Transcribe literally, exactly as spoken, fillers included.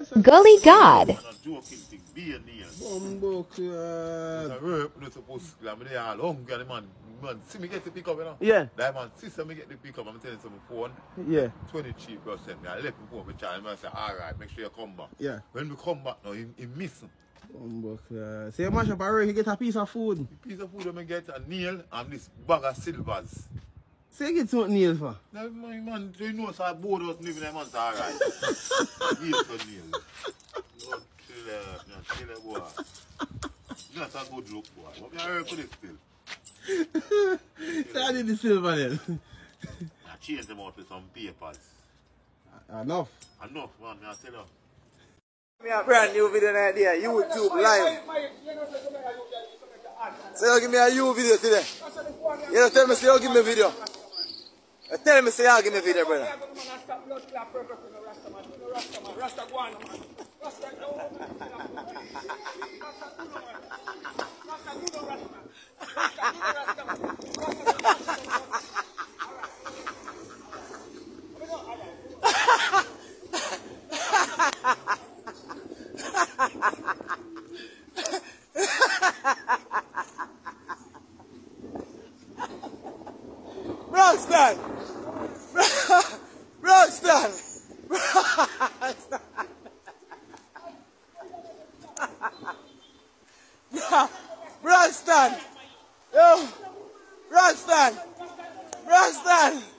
Gully God. Bumbo clad. Man, see me get the pick up, you know? Yeah. That man, sister me get the pick up, I'm telling you some phone. Yeah. twenty cheap percent. I left him phone, my child, I say, alright, make sure you come back. Yeah. When we come back now, he, he missing. Bumbo clad. Say, mash up a he get a piece of food. The piece of food I get a nail and this bag of silvers. Say, get something nail for. Now, my man, so you know, so I bored us living, that man say, alright. Yes, for nail. Lord, chill out, man, chill out, boy. That's a good joke, boy. What you heard for this still? So I did the silver then. I changed them out with some papers. Enough. Enough, man, I tell you. Me a brand new video idea, YouTube live. So you give me a you video today. You don't tell me say you give me a video. You tell me say you give me a video, brother. Rockstar! Rockstar! Rockstar! Yo! Rockstar! Rockstar!